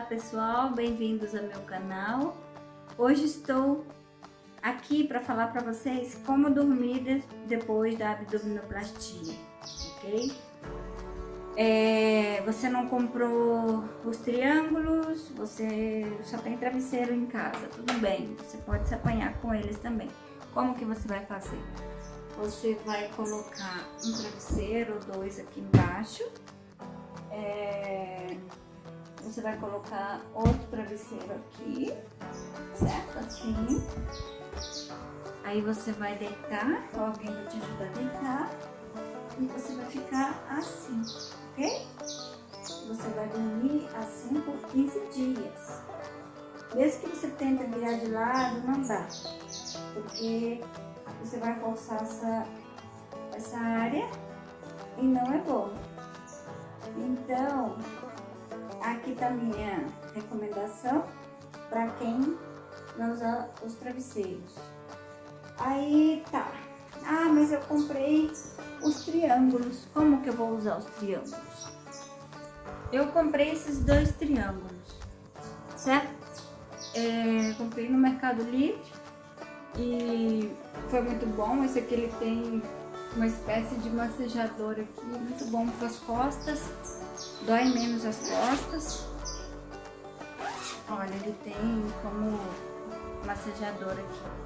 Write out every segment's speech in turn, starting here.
pessoal, bem-vindos ao meu canal. Hoje estou aqui para falar para vocês como dormir depois da abdominoplastia, ok? Você não comprou os triângulos, você só tem travesseiro em casa, tudo bem, você pode se apanhar com eles também. Como que você vai fazer? Você vai colocar um travesseiro ou dois aqui embaixo. Você vai colocar outro travesseiro aqui, certo? Assim. Aí você vai deitar, ou alguém vai te ajudar a deitar. E você vai ficar assim, ok? Você vai dormir assim por 15 dias. Mesmo que você tente virar de lado, não dá. Porque você vai forçar essa área e não é bom. Então, aqui tá a minha recomendação para quem não usa os travesseiros. Aí tá. Ah, mas eu comprei os triângulos. Como que eu vou usar os triângulos? Eu comprei esses dois triângulos, certo? Comprei no Mercado Livre e foi muito bom. Esse aqui ele tem uma espécie de massageador aqui, muito bom para as costas, dói menos as costas. Olha, ele tem como massageador aqui.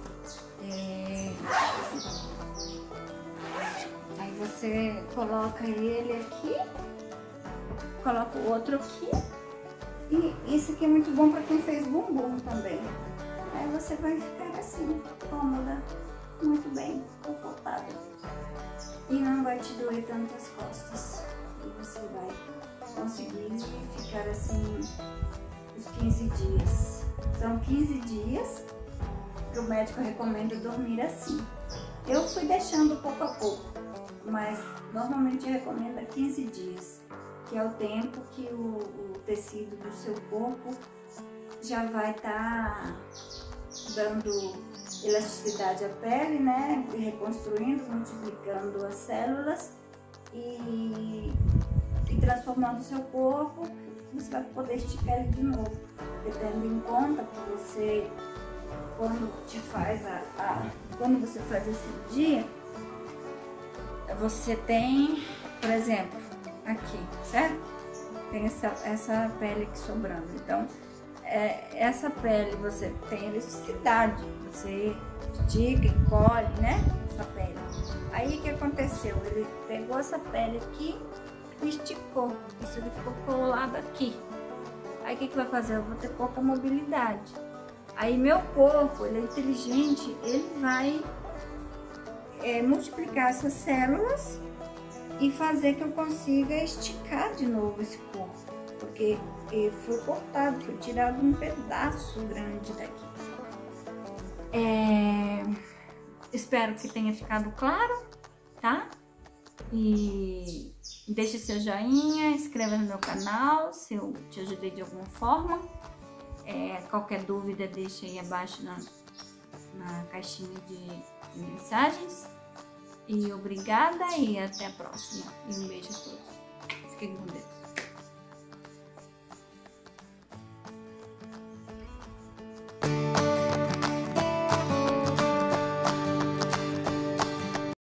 Aí você coloca ele aqui, coloca o outro aqui, e isso aqui é muito bom para quem fez bumbum também. Aí você vai ficar assim, cômoda, muito bem, confortável, e não vai te doer tanto as costas. E você vai conseguir ficar assim os 15 dias. São 15 dias que o médico recomenda dormir assim. Eu fui deixando pouco a pouco, mas normalmente recomenda 15 dias, que é o tempo que o tecido do seu corpo já vai estar dando elasticidade à pele, né? Reconstruindo, multiplicando as células e transformando o seu corpo. Você vai poder esticar ele de novo, tendo em conta que você, quando você faz a cirurgia, você tem, por exemplo, aqui, certo? Tem essa pele aqui sobrando. Então, essa pele você tem elasticidade, você estica, encolhe, né? Essa pele. Aí o que aconteceu? Ele pegou essa pele aqui e esticou. Isso ele ficou colado aqui. Aí o que vai fazer? Eu vou ter pouca mobilidade. Aí meu corpo, ele é inteligente, ele vai multiplicar essas células e fazer que eu consiga esticar de novo esse corpo, porque foi cortado, foi tirado um pedaço grande daqui. Espero que tenha ficado claro, tá? E deixe seu joinha, inscreva no meu canal se eu te ajudei de alguma forma. Qualquer dúvida deixa aí abaixo na caixinha de mensagens. E obrigada e até a próxima. E um beijo a todos. Fiquem com Deus.